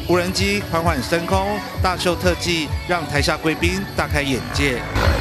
无人机缓缓升空，大秀特技让台下贵宾大开眼界。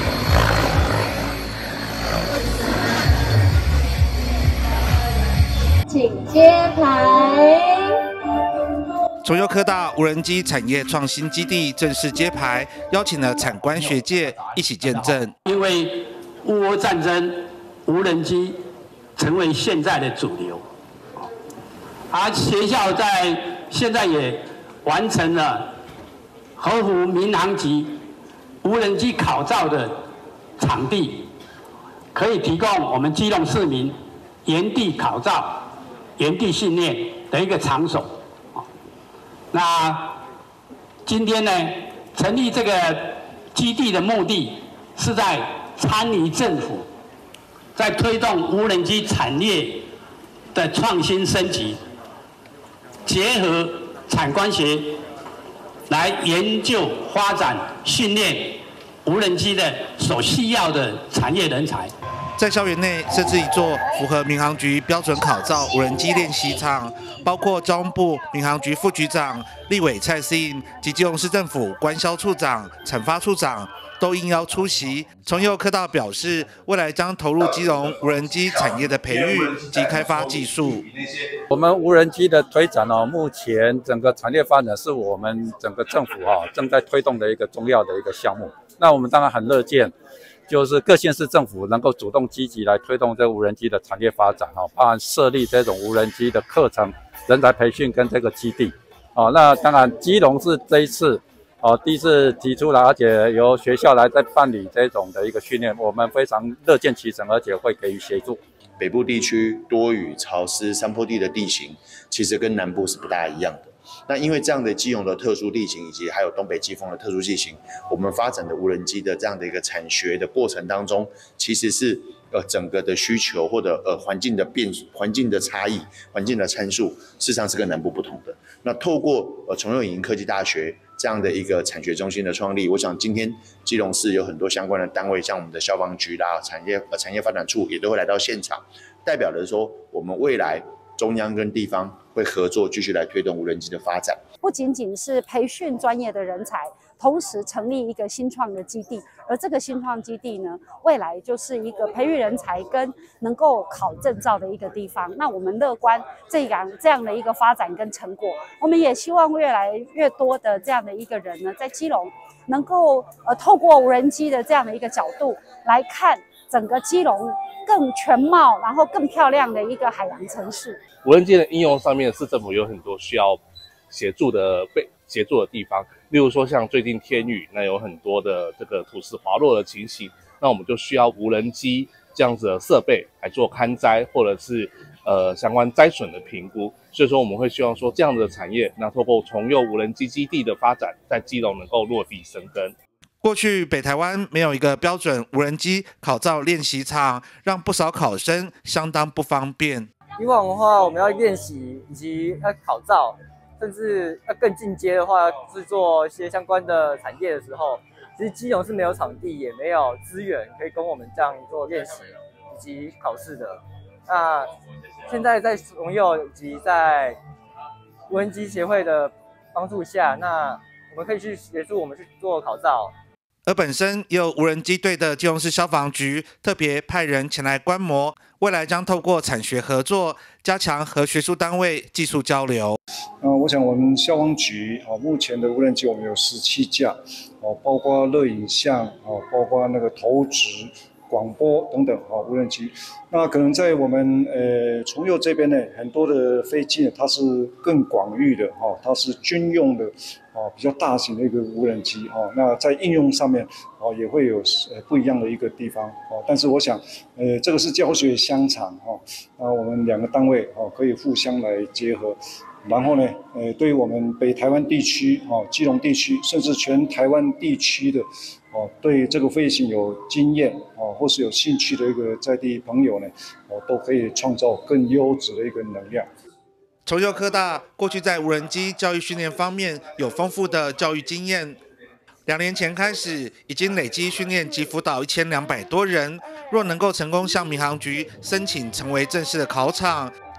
请揭牌。 崇右科大无人机产业创新基地正式揭牌，邀请了产官学界一起见证。 因为乌俄战争，无人机成为现在的主流，而学校现在也完成了合乎民航局无人机考照的场地，可以提供我们基隆市民原地考照、原地训练的一个场所。那今天呢，成立这个基地的目的是在参与政府在推动无人机产业的创新升级，结合产官学来研究、发展、训练无人机的所需要的产业人才。 在校园内设置一座符合民航局标准考照无人机练习场，包括交通部民航局副局长、立委蔡思颖及基隆市政府官销处长、产发处长都应邀出席。崇右科大表示，未来将投入基隆无人机产业的培育及开发技术。 我们无人机的推展目前整个产业发展是我们整个政府正在推动的一个重要的一个项目。那我们当然很乐见。就是各县市政府能够主动积极来推动这个无人机的产业发展，包含设立这种无人机的课程、人才培训跟这个基地。那当然基隆是这一次第一次提出来，而且由学校来在办理这种的一个训练，我们非常乐见其成，而且会给予协助。 北部地区多雨、潮湿、山坡地的地形，其实跟南部是不大一样的。那因为这样的基隆的特殊地形，以及还有东北季风的特殊地形，我们发展的无人机的这样的一个产学的过程当中，其实是整个的需求或者环境的差异、环境的参数，事实上是跟南部不同的。那透过崇右影音科技大学这样的一个产学中心的创立，我想今天基隆市有很多相关的单位，像我们的消防局啦、产业发展处也都会来到现场，代表的说我们未来中央跟地方会合作，继续来推动无人机的发展。 不仅仅是培训专业的人才，同时成立一个新创的基地，而这个新创基地呢，未来就是一个培育人才跟能够考证照的一个地方。那我们乐观这样的一个发展跟成果，我们也希望越来越多的这样的一个人呢，在基隆能够透过无人机的这样的一个角度来看整个基隆更全貌，然后更漂亮的一个海洋城市。 无人机的应用上面，市政府有很多需要协助的地方，例如说像最近天雨，那有很多的这个土石滑落的情形，那我们就需要无人机这样子的设备来做勘灾，或者是相关灾损的评估。所以说我们会希望说这样的产业，那透过崇右无人机基地的发展，在基隆能够落地生根。 过去北台湾没有一个标准无人机考照练习场，让不少考生相当不方便。 以往的话，我们要练习以及要考照，甚至要更进阶的话，是做一些相关的产业的时候，其实基隆是没有场地，也没有资源可以供我们这样做练习以及考试的。那现在在崇右以及在无人机协会的帮助下，那我们可以去协助我们去做考照。 而本身也有无人机队的基隆市消防局特别派人前来观摩，未来将透过产学合作，加强和学术单位技术交流。 我想我们消防局目前的无人机我们有17架，包括热影像，包括那个投掷、广播等等无人机。那可能在我们崇右这边呢，很多的飞机呢，它是更广域的它是军用的比较大型的一个无人机那在应用上面也会有不一样的一个地方但是我想这个是教学相长我们两个单位可以互相来结合。然后呢，对于我们北台湾地区基隆地区，甚至全台湾地区的对这个飞行有经验或是有兴趣的一个在地朋友呢，都可以创造更优质的一个能量。 崇右科大过去在无人机教育训练方面有丰富的教育经验，2年前开始已经累积训练及辅导1200多人。若能够成功向民航局申请成为正式的考场，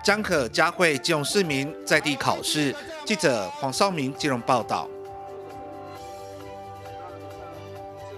将可嘉惠基隆市民在地考试。记者黄少明基隆报道。